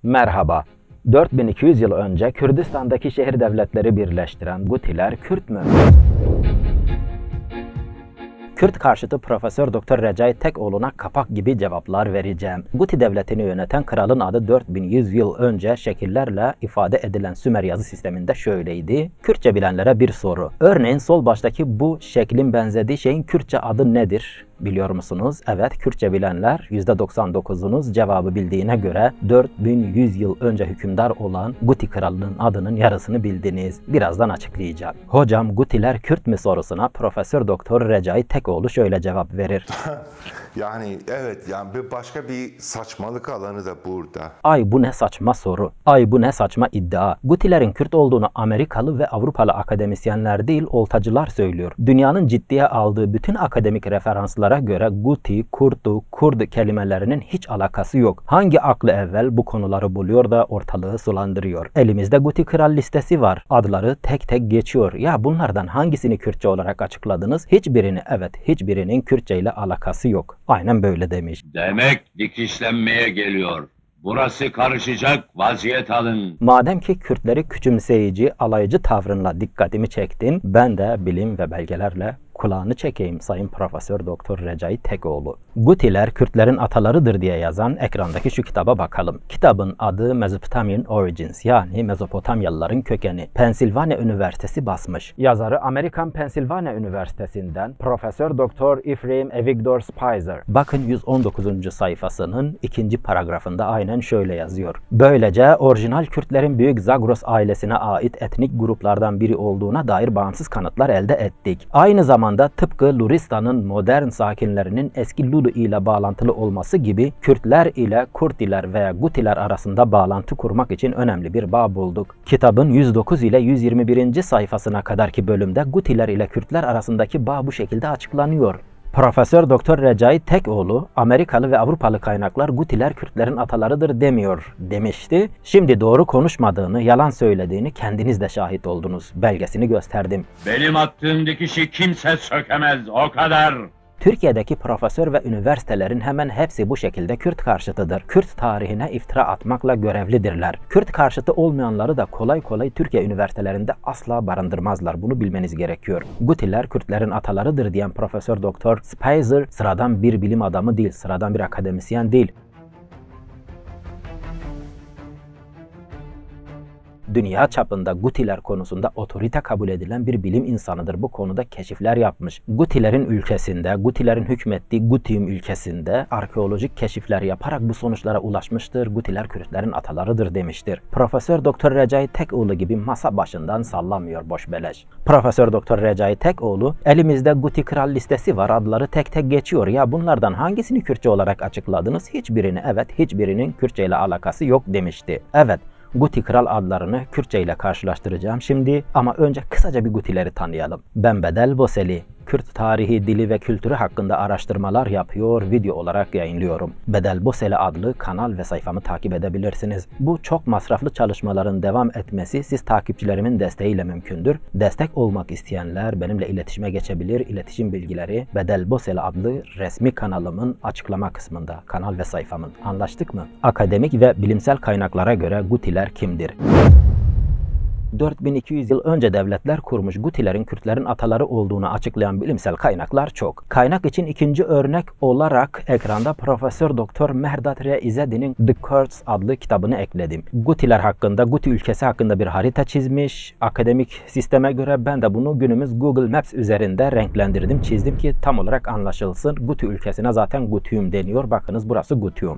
Merhaba. 4200 yıl önce Kürdistan'daki şehir devletleri birleştiren Gutiler Kürt mü? Kürt karşıtı Profesör Doktor Recai Tekoğlu'na kapak gibi cevaplar vereceğim. Guti devletini yöneten kralın adı 4100 yıl önce şekillerle ifade edilen Sümer yazı sisteminde şöyleydi. Kürtçe bilenlere bir soru. Örneğin sol baştaki bu şeklin benzediği şeyin Kürtçe adı nedir? Biliyor musunuz? Evet, Kürtçe bilenler %99'unuz cevabı bildiğine göre 4100 yıl önce hükümdar olan Guti kralının adının yarısını bildiniz. Birazdan açıklayacağım. Hocam Gutiler Kürt mü sorusuna Profesör Doktor Recai Tekoğlu şöyle cevap verir. Yani evet, bir başka bir saçmalık alanı da burada. Ay bu ne saçma soru. Ay bu ne saçma iddia. Gutilerin Kürt olduğunu Amerikalı ve Avrupalı akademisyenler değil, oltacılar söylüyor. Dünyanın ciddiye aldığı bütün akademik referanslara göre Guti, Kurdu, Kurd kelimelerinin hiç alakası yok. Hangi aklı evvel bu konuları buluyor da ortalığı sulandırıyor? Elimizde Guti kral listesi var. Adları tek tek geçiyor. Ya bunlardan hangisini Kürtçe olarak açıkladınız? Hiçbirini, evet, hiçbirinin Kürtçe ile alakası yok. Aynen böyle demiş. Demek dikişlenmeye geliyor. Burası karışacak, vaziyet alın. Madem ki Kürtleri küçümseyici, alaycı tavrınla dikkatimi çektin, ben de bilim ve belgelerle kulağını çekeyim Sayın Profesör Doktor Recai Tekoğlu. Gutiler Kürtlerin atalarıdır diye yazan ekrandaki şu kitaba bakalım. Kitabın adı Mesopotamian Origins, yani Mezopotamyalıların kökeni. Pensilvanya Üniversitesi basmış. Yazarı Amerikan Pensilvanya Üniversitesi'nden Profesör Doktor Ephraim Avigdor Spicer. Bakın 119. sayfasının 2. paragrafında aynen şöyle yazıyor. Böylece orijinal Kürtlerin Büyük Zagros ailesine ait etnik gruplardan biri olduğuna dair bağımsız kanıtlar elde ettik. Aynı zamanda tıpkı Luristan'ın modern sakinlerinin eski Lulu ile bağlantılı olması gibi Kürtler ile Kurtiler veya Gutiler arasında bağlantı kurmak için önemli bir bağ bulduk. Kitabın 109 ile 121. sayfasına kadarki bölümde Gutiler ile Kürtler arasındaki bağ bu şekilde açıklanıyor. Profesör Doktor Recai Tekoğlu, Amerikalı ve Avrupalı kaynaklar Gutiler Kürtlerin atalarıdır demiyor demişti. Şimdi doğru konuşmadığını, yalan söylediğini kendiniz de şahit oldunuz. Belgesini gösterdim. Benim attığım dikişi kimse sökemez, o kadar. Türkiye'deki profesör ve üniversitelerin hemen hepsi bu şekilde Kürt karşıtıdır. Kürt tarihine iftira atmakla görevlidirler. Kürt karşıtı olmayanları da kolay kolay Türkiye üniversitelerinde asla barındırmazlar. Bunu bilmeniz gerekiyor. Gutiler Kürtlerin atalarıdır diyen Profesör Doktor Spicer sıradan bir bilim adamı değil, sıradan bir akademisyen değil. Dünya çapında Gutiler konusunda otorite kabul edilen bir bilim insanıdır. Bu konuda keşifler yapmış. Gutilerin ülkesinde, Gutilerin hükmettiği Gutium ülkesinde arkeolojik keşifler yaparak bu sonuçlara ulaşmıştır. Gutiler Kürtlerin atalarıdır demiştir. Profesör Doktor Recai Tekoğlu gibi masa başından sallamıyor boş beleş. Profesör Doktor Recai Tekoğlu, elimizde Guti kral listesi var, adları tek tek geçiyor. Ya bunlardan hangisini Kürtçe olarak açıkladınız? Hiçbirini, evet, hiçbirinin Kürtçe ile alakası yok demişti. Evet. Guti kral adlarını Kürtçe ile karşılaştıracağım şimdi, ama önce kısaca bir Gutileri tanıyalım. Ben Bedel Boseli. Kürt tarihi, dili ve kültürü hakkında araştırmalar yapıyor, video olarak yayınlıyorum. Bedel Boseli adlı kanal ve sayfamı takip edebilirsiniz. Bu çok masraflı çalışmaların devam etmesi siz takipçilerimin desteğiyle mümkündür. Destek olmak isteyenler benimle iletişime geçebilir. İletişim bilgileri Bedel Boseli adlı resmi kanalımın açıklama kısmında, kanal ve sayfamın. Anlaştık mı? Akademik ve bilimsel kaynaklara göre Gutiler kimdir? 4200 yıl önce devletler kurmuş Gutilerin Kürtlerin ataları olduğunu açıklayan bilimsel kaynaklar çok. Kaynak için ikinci örnek olarak ekranda Profesör Doktor Mehrdad R. İzzedi'nin The Kurds adlı kitabını ekledim. Gutiler hakkında, Guti ülkesi hakkında bir harita çizmiş. Akademik sisteme göre ben de bunu günümüz Google Maps üzerinde renklendirdim, çizdim ki tam olarak anlaşılsın. Guti ülkesine zaten Gutium deniyor. Bakınız burası Gutium.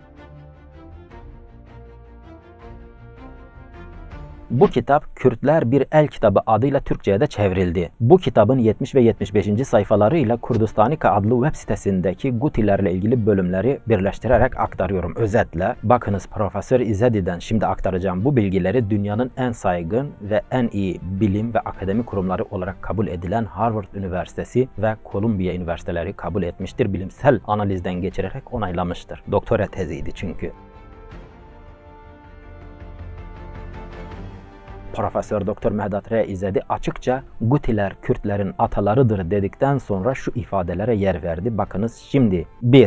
Bu kitap Kürtler Bir El Kitabı adıyla Türkçe'ye de çevrildi. Bu kitabın 70 ve 75. sayfalarıyla Kurdistanika adlı web sitesindeki Gutilerle ilgili bölümleri birleştirerek aktarıyorum. Özetle bakınız, Profesör İzzedi'den şimdi aktaracağım bu bilgileri dünyanın en saygın ve en iyi bilim ve akademi kurumları olarak kabul edilen Harvard Üniversitesi ve Columbia Üniversiteleri kabul etmiştir. Bilimsel analizden geçirerek onaylamıştır. Doktora teziydi çünkü. Profesör Doktor Mehrdad R. İzzedi açıkça Gutiler Kürtlerin atalarıdır dedikten sonra şu ifadelere yer verdi. Bakınız şimdi. 1.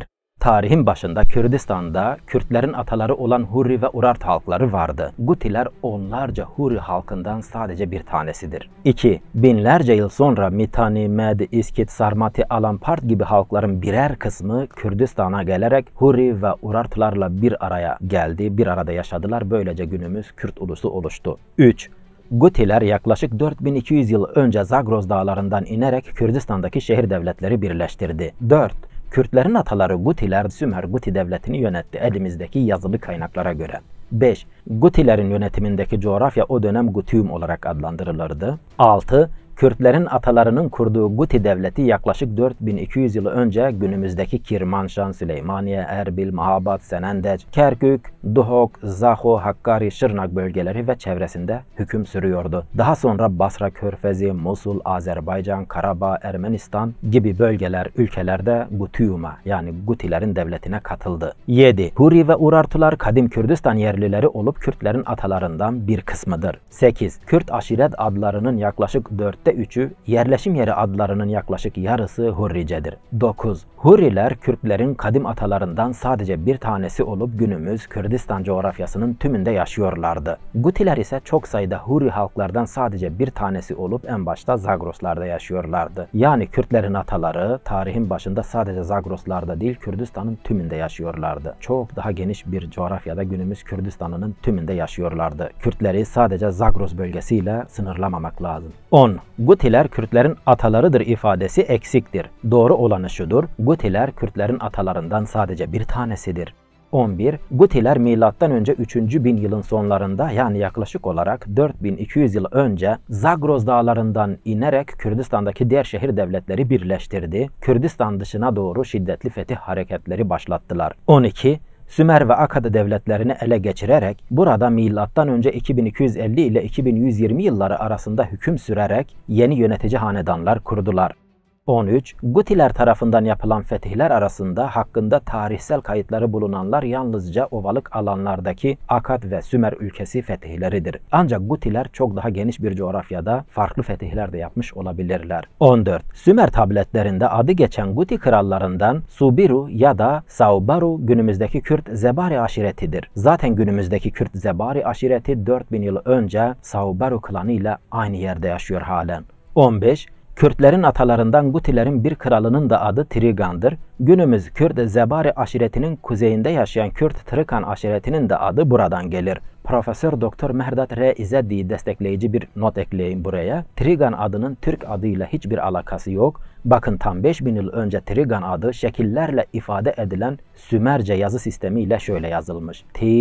tarihin başında Kürdistan'da Kürtlerin ataları olan Hurri ve Urart halkları vardı. Gutiler onlarca Hurri halkından sadece bir tanesidir. 2. Binlerce yıl sonra Mitanni, Med, İskit, Sarmati, Alampart gibi halkların birer kısmı Kürdistan'a gelerek Hurri ve Urartlarla bir araya geldi, bir arada yaşadılar. Böylece günümüz Kürt ulusu oluştu. 3. Gutiler yaklaşık 4200 yıl önce Zagros dağlarından inerek Kürdistan'daki şehir devletleri birleştirdi. 4. Kürtlerin ataları Gutiler Sümer Guti devletini yönetti elimizdeki yazılı kaynaklara göre. 5. Gutilerin yönetimindeki coğrafya o dönem Gutium olarak adlandırılırdı. 6. Kürtlerin atalarının kurduğu Guti devleti yaklaşık 4200 yıl önce günümüzdeki Kirmanşan, Süleymaniye, Erbil, Mahabat, Senendeç, Kerkük, Duhok, Zaho, Hakkari, Şırnak bölgeleri ve çevresinde hüküm sürüyordu. Daha sonra Basra Körfezi, Musul, Azerbaycan, Karabağ, Ermenistan gibi bölgeler, ülkelerde Gutium'a yani Gutilerin devletine katıldı. 7. Hurri ve Urartular kadim Kürdistan yerlileri olup Kürtlerin atalarından bir kısmıdır. 8. Kürt aşiret adlarının yaklaşık 3'ü, yerleşim yeri adlarının yaklaşık yarısı Hurricedir. 9. Hurriler Kürtlerin kadim atalarından sadece bir tanesi olup günümüz Kürdistan coğrafyasının tümünde yaşıyorlardı. Gutiler ise çok sayıda Hurri halklardan sadece bir tanesi olup en başta Zagroslarda yaşıyorlardı. Yani Kürtlerin ataları tarihin başında sadece Zagroslarda değil Kürdistan'ın tümünde yaşıyorlardı. Çok daha geniş bir coğrafyada günümüz Kürdistan'ının tümünde yaşıyorlardı. Kürtleri sadece Zagros bölgesiyle sınırlamamak lazım. 10. Gutiler Kürtlerin atalarıdır ifadesi eksiktir. Doğru olanı şudur: Gutiler Kürtlerin atalarından sadece bir tanesidir. 11. Gutiler M.Ö. 3. bin yılın sonlarında yani yaklaşık olarak 4200 yıl önce Zagros dağlarından inerek Kürdistan'daki diğer şehir devletleri birleştirdi. Kürdistan dışına doğru şiddetli fetih hareketleri başlattılar. 12. Sümer ve Akkad devletlerini ele geçirerek burada M.Ö. 2250 ile 2120 yılları arasında hüküm sürerek yeni yönetici hanedanlar kurdular. 13. Gutiler tarafından yapılan fetihler arasında hakkında tarihsel kayıtları bulunanlar yalnızca ovalık alanlardaki Akkad ve Sümer ülkesi fetihleridir. Ancak Gutiler çok daha geniş bir coğrafyada farklı fetihler de yapmış olabilirler. 14. Sümer tabletlerinde adı geçen Guti krallarından Subiru ya da Saubaru günümüzdeki Kürt Zebari aşiretidir. Zaten günümüzdeki Kürt Zebari aşireti 4000 yıl önce Saubaru klanı ile aynı yerde yaşıyor halen. 15. Kürtlerin atalarından Gutilerin bir kralının da adı Trigan'dır. Günümüz Kürt Zebari aşiretinin kuzeyinde yaşayan Kürt Trikan aşiretinin de adı buradan gelir. Profesör Doktor Mehrdad R. İzzedi'yi destekleyici bir not ekleyeyim buraya. Trigan adının Türk adıyla hiçbir alakası yok. Bakın tam 5000 yıl önce Trigan adı şekillerle ifade edilen Sümerce yazı sistemiyle şöyle yazılmış: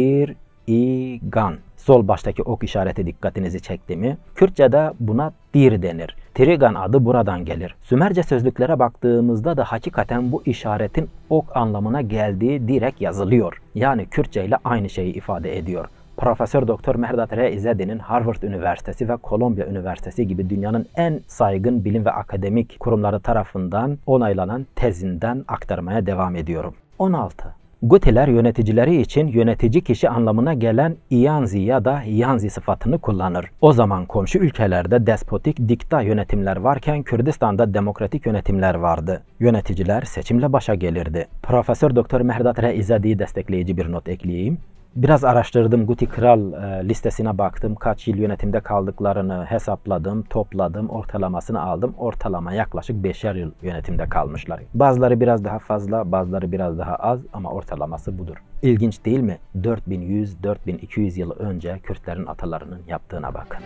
Tir-i-gan. Sol baştaki ok işareti dikkatinizi çekti mi? Kürtçe'de buna dir denir. Trigan adı buradan gelir. Sümerce sözlüklere baktığımızda da hakikaten bu işaretin ok anlamına geldiği direkt yazılıyor. Yani Kürtçe ile aynı şeyi ifade ediyor. Profesör Doktor Mehrdad R. İzzedi'nin Harvard Üniversitesi ve Kolombiya Üniversitesi gibi dünyanın en saygın bilim ve akademik kurumları tarafından onaylanan tezinden aktarmaya devam ediyorum. 16. Gutiler yöneticileri için yönetici kişi anlamına gelen Iyanzi ya da Yanzi sıfatını kullanır. O zaman komşu ülkelerde despotik dikta yönetimler varken Kürdistan'da demokratik yönetimler vardı. Yöneticiler seçimle başa gelirdi. Profesör Doktor Mehrdad R. İzzedi'yi destekleyici bir not ekleyeyim. Biraz araştırdım, Guti kral listesine baktım. Kaç yıl yönetimde kaldıklarını hesapladım, topladım, ortalamasını aldım. Ortalama yaklaşık 5'er yıl yönetimde kalmışlar. Bazıları biraz daha fazla, bazıları biraz daha az ama ortalaması budur. İlginç değil mi? 4100-4200 yıl önce Kürtlerin atalarının yaptığına bakın.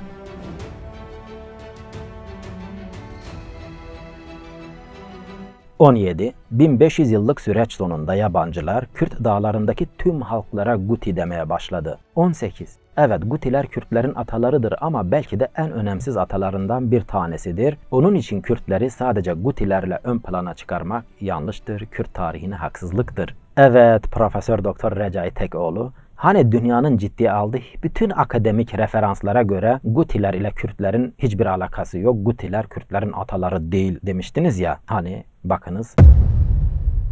17. 1500 yıllık süreç sonunda yabancılar Kürt dağlarındaki tüm halklara Guti demeye başladı. 18. Evet, Gutiler Kürtlerin atalarıdır ama belki de en önemsiz atalarından bir tanesidir. Onun için Kürtleri sadece Gutilerle ön plana çıkarmak yanlıştır, Kürt tarihine haksızlıktır. Evet, Profesör Doktor Recai Tekoğlu, hani dünyanın ciddiye aldığı bütün akademik referanslara göre Gutiler ile Kürtlerin hiçbir alakası yok, Gutiler Kürtlerin ataları değil demiştiniz ya, hani bakınız.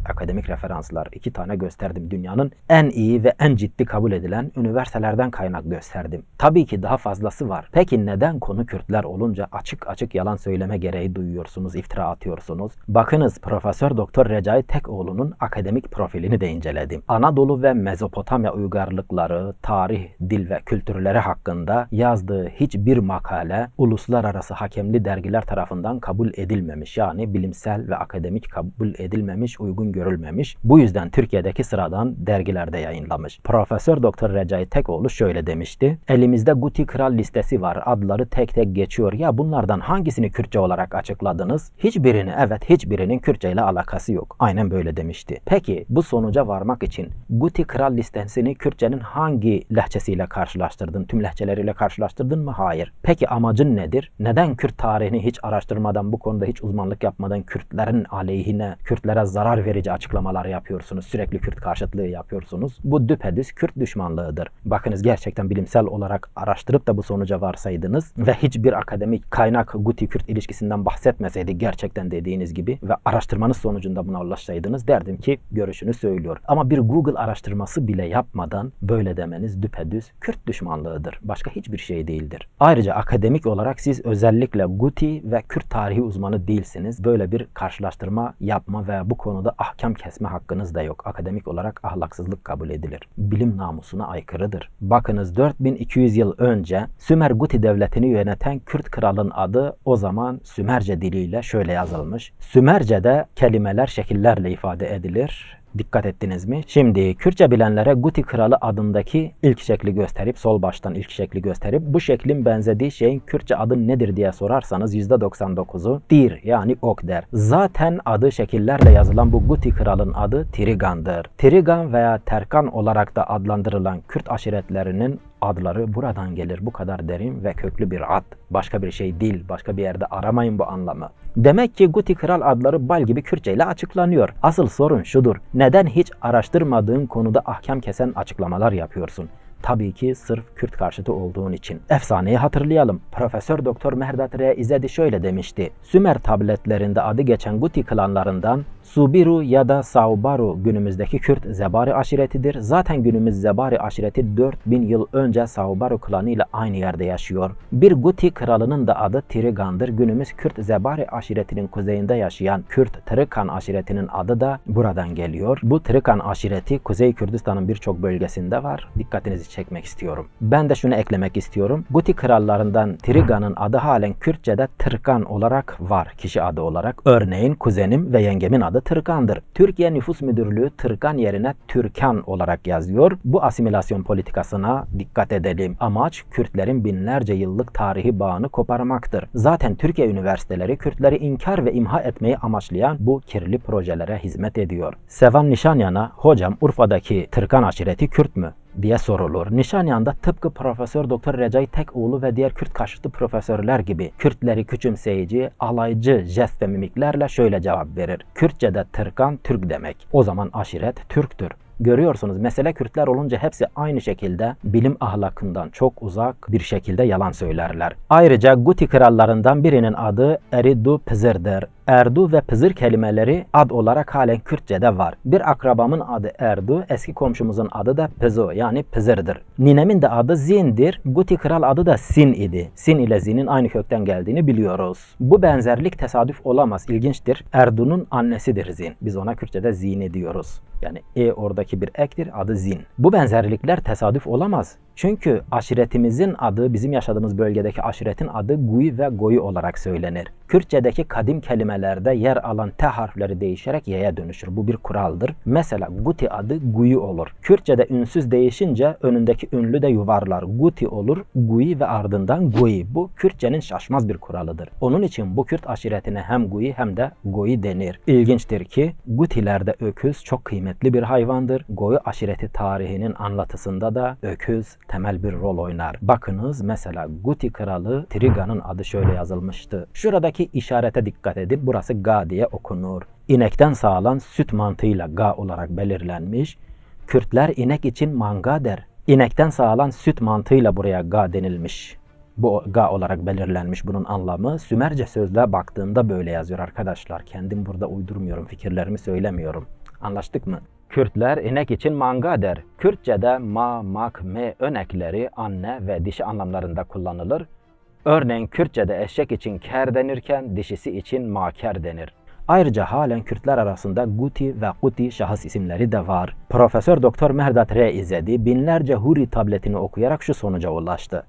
akademik referanslar 2 tane gösterdim. Dünyanın en iyi ve en ciddi kabul edilen üniversitelerden kaynak gösterdim. Tabii ki daha fazlası var. Peki neden konu Kürtler olunca açık açık yalan söyleme gereği duyuyorsunuz, iftira atıyorsunuz? Bakınız, Profesör Doktor Recai Tekoğlu'nun akademik profilini de inceledim. Anadolu ve Mezopotamya uygarlıkları, tarih, dil ve kültürleri hakkında yazdığı hiçbir makale uluslararası hakemli dergiler tarafından kabul edilmemiş. Yani bilimsel ve akademik kabul edilmemiş, uygun görülmemiş. Bu yüzden Türkiye'deki sıradan dergilerde yayınlamış. Profesör Doktor Recai Tekoğlu şöyle demişti: elimizde Guti Kral listesi var. Adları tek tek geçiyor. Ya bunlardan hangisini Kürtçe olarak açıkladınız? Hiçbirini, evet, hiçbirinin Kürtçe ile alakası yok. Aynen böyle demişti. Peki bu sonuca varmak için Guti Kral listesini Kürtçenin hangi lehçesiyle karşılaştırdın? Tüm lehçeleriyle karşılaştırdın mı? Hayır. Peki amacın nedir? Neden Kürt tarihini hiç araştırmadan, bu konuda hiç uzmanlık yapmadan Kürtlerin aleyhine, Kürtlere zarar verici açıklamalar yapıyorsunuz? Sürekli Kürt karşıtlığı yapıyorsunuz. Bu düpedüz Kürt düşmanlığıdır. Bakınız, gerçekten bilimsel olarak araştırıp da bu sonuca varsaydınız ve hiçbir akademik kaynak Guti-Kürt ilişkisinden bahsetmeseydi gerçekten dediğiniz gibi ve araştırmanız sonucunda buna ulaşsaydınız, derdim ki görüşünü söylüyor. Ama bir Google araştırması bile yapmadan böyle demeniz düpedüz Kürt düşmanlığıdır. Başka hiçbir şey değildir. Ayrıca akademik olarak siz özellikle Guti ve Kürt tarihi uzmanı değilsiniz. Böyle bir karşılaştırma yapma ve bu konuda ahkam kesme hakkınız da yok. Akademik olarak ahlaksızlık kabul edilir. Bilim namusuna aykırıdır. Bakınız, 4200 yıl önce Sümer Guti devletini yöneten Kürt kralın adı o zaman Sümerce diliyle şöyle yazılmış. Sümerce'de kelimeler şekillerle ifade edilir. Dikkat ettiniz mi? Şimdi Kürtçe bilenlere Guti Kralı adındaki ilk şekli gösterip, sol baştan ilk şekli gösterip bu şeklin benzediği şeyin Kürtçe adı nedir diye sorarsanız %99'u Dir, yani ok der. Zaten adı şekillerle yazılan bu Guti Kralın adı Trigan'dır. Trigan veya Terkan olarak da adlandırılan Kürt aşiretlerinin adları buradan gelir. Bu kadar derin ve köklü bir ad. Başka bir şey değil. Başka bir yerde aramayın bu anlamı. Demek ki Guti Kral adları bal gibi Kürtçe ile açıklanıyor. Asıl sorun şudur: neden hiç araştırmadığın konuda ahkam kesen açıklamalar yapıyorsun? Tabii ki sırf Kürt karşıtı olduğun için. Efsaneyi hatırlayalım. Profesör Doktor Mehrdad R. İzedi şöyle demişti: Sümer tabletlerinde adı geçen Guti klanlarından Subiru ya da Saubaru günümüzdeki Kürt Zebari aşiretidir. Zaten günümüz Zebari aşireti 4000 yıl önce Saubaru klanı ile aynı yerde yaşıyor. Bir Guti kralının da adı Trigan'dır. Günümüz Kürt Zebari aşiretinin kuzeyinde yaşayan Kürt Trikan aşiretinin adı da buradan geliyor. Bu Trikan aşireti Kuzey Kürdistan'ın birçok bölgesinde var. Dikkatinizi çekmek istiyorum. Ben de şunu eklemek istiyorum. Guti krallarından Trigan'ın adı halen Kürtçe'de Tırkan olarak var, kişi adı olarak. Örneğin kuzenim ve yengemin adı Tırkan'dır. Türkiye Nüfus Müdürlüğü Tırkan yerine Türkan olarak yazıyor. Bu asimilasyon politikasına dikkat edelim. Amaç Kürtlerin binlerce yıllık tarihi bağını koparmaktır. Zaten Türkiye üniversiteleri Kürtleri inkar ve imha etmeyi amaçlayan bu kirli projelere hizmet ediyor. Sevan Nişanyan'a hocam Urfa'daki Tırkan aşireti Kürt mü diye sorulur. Nişanyan'da tıpkı Profesör Doktor Recai Tekoğlu ve diğer Kürt karşıtı profesörler gibi Kürtleri küçümseyici, alaycı jest ve mimiklerle şöyle cevap verir: Kürtçe'de Tırkan Türk demek. O zaman aşiret Türktür. Görüyorsunuz, mesele Kürtler olunca hepsi aynı şekilde bilim ahlakından çok uzak bir şekilde yalan söylerler. Ayrıca Guti krallarından birinin adı Eridu Pızır'dır. Erdu ve Pızır kelimeleri ad olarak halen Kürtçe'de var. Bir akrabamın adı Erdu, eski komşumuzun adı da Pızo, yani Pızır'dır. Ninemin de adı Zin'dir. Guti kral adı da Sin idi. Sin ile Zin'in aynı kökten geldiğini biliyoruz. Bu benzerlik tesadüf olamaz, ilginçtir. Erdu'nun annesidir Zin. Biz ona Kürtçe'de Zini diyoruz. Yani oradaki bir ektir, adı Zin. Bu benzerlikler tesadüf olamaz. Çünkü aşiretimizin adı, bizim yaşadığımız bölgedeki aşiretin adı Guy ve Goy olarak söylenir. Kürtçedeki kadim kelimelerde yer alan T harfleri değişerek Y'ye dönüşür. Bu bir kuraldır. Mesela Guti adı Guy olur. Kürtçede ünsüz değişince önündeki ünlü de yuvarlar. Guti olur, Guy ve ardından Goy. Bu Kürtçenin şaşmaz bir kuralıdır. Onun için bu Kürt aşiretine hem Guy hem de Goy denir. İlginçtir ki Gutilerde öküz çok kıymetli bir hayvandır. Goy aşireti tarihinin anlatısında da öküz temel bir rol oynar. Bakınız, mesela Guti kralı Trigan'ın adı şöyle yazılmıştı. Şuradaki işarete dikkat edin. Burası Ga diye okunur. İnekten sağılan süt mantığıyla Ga olarak belirlenmiş. Kürtler inek için manga der. İnekten sağılan süt mantığıyla buraya Ga denilmiş. Bu Ga olarak belirlenmiş bunun anlamı. Sümerce sözlüğe baktığımda böyle yazıyor arkadaşlar. Kendim burada uydurmuyorum, fikirlerimi söylemiyorum. Anlaştık mı? Kürtler inek için manga der. Kürtçe'de ma, mak, me örnekleri anne ve dişi anlamlarında kullanılır. Örneğin Kürtçe'de eşek için ker denirken dişisi için maker denir. Ayrıca halen Kürtler arasında Guti ve Kuti şahıs isimleri de var. Profesör Doktor Mehrdad R. İzzedi binlerce Huri tabletini okuyarak şu sonuca ulaştı.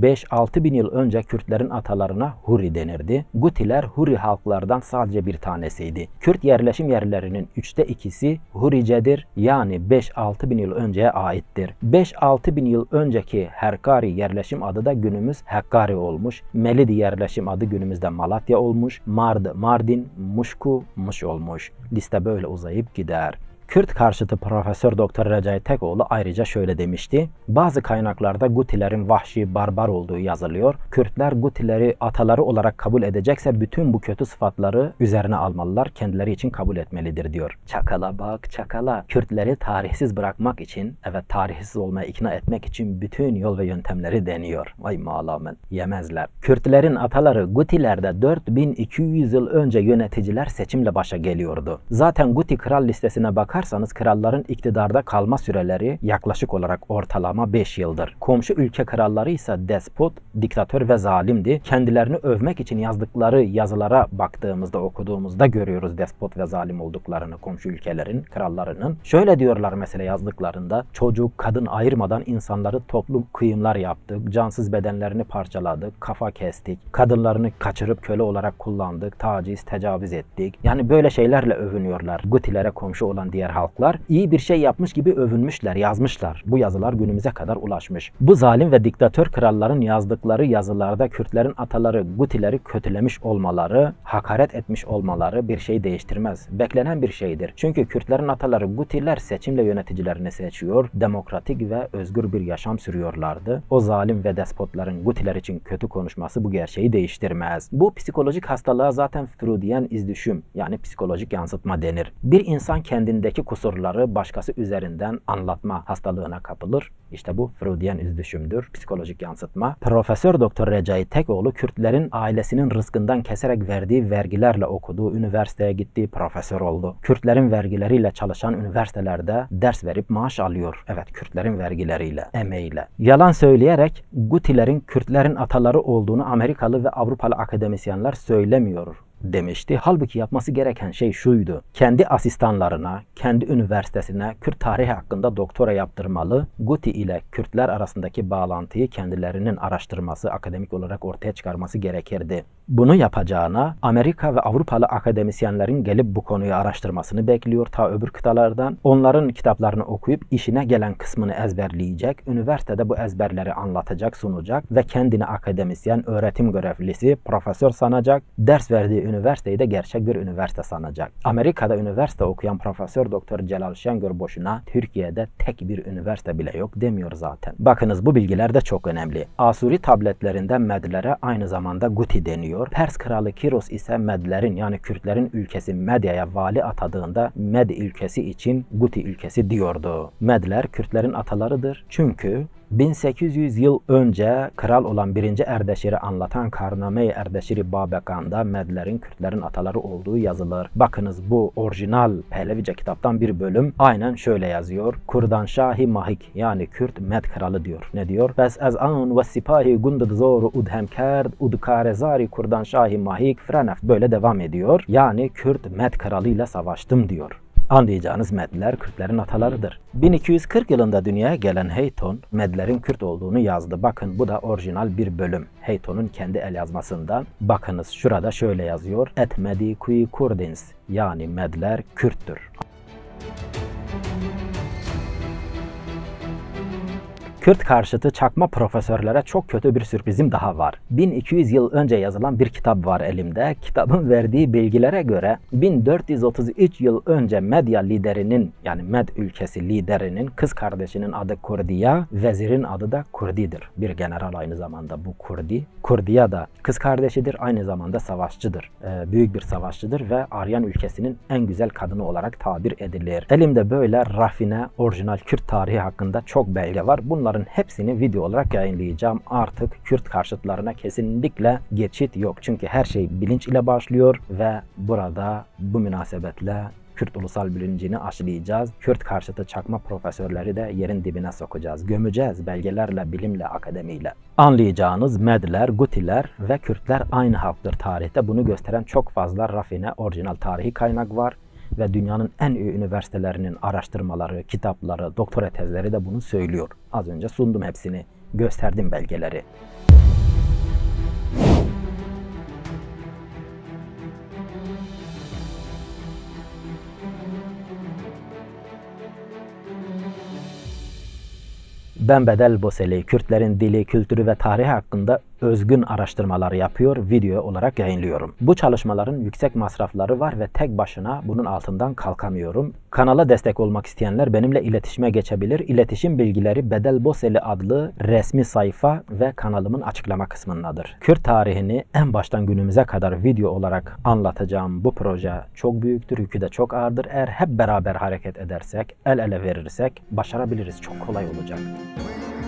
5-6 bin yıl önce Kürtlerin atalarına Huri denirdi. Gutiler Huri halklardan sadece bir tanesiydi. Kürt yerleşim yerlerinin 3'te 2'si Huricedir, yani 5-6 bin yıl önceye aittir. 5-6 bin yıl önceki Herkari yerleşim adı da günümüz Hakkari olmuş. Melidi yerleşim adı günümüzde Malatya olmuş. Mard, Mardin, Muşku, Muş olmuş. Liste böyle uzayıp gider. Kürt karşıtı Profesör Doktor Recai Tekoğlu ayrıca şöyle demişti. Bazı kaynaklarda Gutilerin vahşi, barbar olduğu yazılıyor. Kürtler Gutileri ataları olarak kabul edecekse bütün bu kötü sıfatları üzerine almalılar, kendileri için kabul etmelidir diyor. Çakala bak çakala. Kürtleri tarihsiz bırakmak için, evet tarihsiz olmaya ikna etmek için bütün yol ve yöntemleri deniyor. Vay mağlamen. Yemezler. Kürtlerin ataları Gutilerde 4200 yıl önce yöneticiler seçimle başa geliyordu. Zaten Guti kral listesine bakar kralların iktidarda kalma süreleri yaklaşık olarak ortalama 5 yıldır. Komşu ülke kralları ise despot, diktatör ve zalimdi. Kendilerini övmek için yazdıkları yazılara baktığımızda, okuduğumuzda görüyoruz despot ve zalim olduklarını komşu ülkelerin krallarının. Şöyle diyorlar mesela yazdıklarında: çocuk, kadın ayırmadan insanları toplu kıyımlar yaptık, cansız bedenlerini parçaladık, kafa kestik, kadınlarını kaçırıp köle olarak kullandık, taciz, tecavüz ettik. Yani böyle şeylerle övünüyorlar. Gutilere komşu olan diğer halklar iyi bir şey yapmış gibi övünmüşler, yazmışlar. Bu yazılar günümüze kadar ulaşmış. Bu zalim ve diktatör kralların yazdıkları yazılarda Kürtlerin ataları Gutileri kötülemiş olmaları, hakaret etmiş olmaları bir şey değiştirmez. Beklenen bir şeydir. Çünkü Kürtlerin ataları Gutiler seçimle yöneticilerini seçiyor, demokratik ve özgür bir yaşam sürüyorlardı. O zalim ve despotların Gutiler için kötü konuşması bu gerçeği değiştirmez. Bu psikolojik hastalığa zaten Freudian izdüşüm, yani psikolojik yansıtma denir. Bir insan kendindeki kusurları başkası üzerinden anlatma hastalığına kapılır. İşte bu Freudian izdüşümdür, psikolojik yansıtma. Profesör Doktor Recai Tekoğlu Kürtlerin ailesinin rızkından keserek verdiği vergilerle okuduğu üniversiteye gitti, profesör oldu. Kürtlerin vergileriyle çalışan üniversitelerde ders verip maaş alıyor. Evet, Kürtlerin vergileriyle, emeğiyle. Yalan söyleyerek Gutilerin Kürtlerin ataları olduğunu Amerikalı ve Avrupalı akademisyenler söylemiyor demişti. Halbuki yapması gereken şey şuydu: kendi asistanlarına, kendi üniversitesine Kürt tarihi hakkında doktora yaptırmalı. Guti ile Kürtler arasındaki bağlantıyı kendilerinin araştırması, akademik olarak ortaya çıkarması gerekirdi. Bunu yapacağına Amerika ve Avrupalı akademisyenlerin gelip bu konuyu araştırmasını bekliyor ta öbür kıtalardan. Onların kitaplarını okuyup işine gelen kısmını ezberleyecek, üniversitede bu ezberleri anlatacak, sunacak ve kendini akademisyen, öğretim görevlisi, profesör sanacak, ders verdiği üniversiteyi de gerçek bir üniversite sanacak. Amerika'da üniversite okuyan Profesör Doktor Celal Şengör boşuna Türkiye'de tek bir üniversite bile yok demiyor zaten. Bakınız, bu bilgiler de çok önemli. Asuri tabletlerinde Medlere aynı zamanda Guti deniyor. Pers kralı Kiros ise Medlerin, yani Kürtlerin ülkesi Medya'ya vali atadığında Med ülkesi için Guti ülkesi diyordu. Medler Kürtlerin atalarıdır. Çünkü 1800 yıl önce kral olan 1. Erdeşir'i anlatan Karname-i Erdeşir-i Babekan'da Medlerin Kürtlerin ataları olduğu yazılır. Bakınız, bu orijinal Pehlevice kitaptan bir bölüm aynen şöyle yazıyor. Kurdanşahi Mahik, yani Kürt Med kralı diyor. Ne diyor? Bes az an ve sipahi gundud zoru udhem kerd udkarezari Kurdanşahi Mahik frenef, böyle devam ediyor. Yani Kürt Med kralıyla savaştım diyor. Anlayacağınız Medler Kürtlerin atalarıdır. 1240 yılında dünyaya gelen Heyton, Medlerin Kürt olduğunu yazdı. Bakın, bu da orijinal bir bölüm. Heyton'un kendi el yazmasından. Bakınız, şurada şöyle yazıyor. Et Medi kui Kurdins, yani Medler Kürttür. Kürt karşıtı çakma profesörlere çok kötü bir sürprizim daha var. 1200 yıl önce yazılan bir kitap var elimde. Kitabın verdiği bilgilere göre 1433 yıl önce Medya liderinin, yani Med ülkesi liderinin kız kardeşinin adı Kurdiya, vezirin adı da Kurdi'dir. Bir general aynı zamanda bu Kurdi. Kurdiya da kız kardeşidir, aynı zamanda savaşçıdır. Büyük bir savaşçıdır ve Aryan ülkesinin en güzel kadını olarak tabir edilir. Elimde böyle rafine, orijinal Kürt tarihi hakkında çok belge var. Bunların hepsini video olarak yayınlayacağım. Artık Kürt karşıtlarına kesinlikle geçit yok. Çünkü her şey bilinç ile başlıyor ve burada bu münasebetle Kürt ulusal bilincini aşılayacağız. Kürt karşıtı çakma profesörleri de yerin dibine sokacağız. Gömeceğiz belgelerle, bilimle, akademiyle. Anlayacağınız Medler, Gutiler ve Kürtler aynı halktır tarihte. Bunu gösteren çok fazla rafine, orijinal tarihi kaynak var. Ve dünyanın en iyi üniversitelerinin araştırmaları, kitapları, doktora tezleri de bunu söylüyor. Az önce sundum hepsini, gösterdim belgeleri. Ben Bedel Boseli, Kürtlerin dili, kültürü ve tarihi hakkında özgün araştırmalar yapıyor, video olarak yayınlıyorum. Bu çalışmaların yüksek masrafları var ve tek başına bunun altından kalkamıyorum. Kanala destek olmak isteyenler benimle iletişime geçebilir. İletişim bilgileri Bedel Boseli adlı resmi sayfa ve kanalımın açıklama kısmındadır. Kürt tarihini en baştan günümüze kadar video olarak anlatacağım bu proje çok büyüktür, yükü de çok ağırdır. Eğer hep beraber hareket edersek, el ele verirsek başarabiliriz. Çok kolay olacak.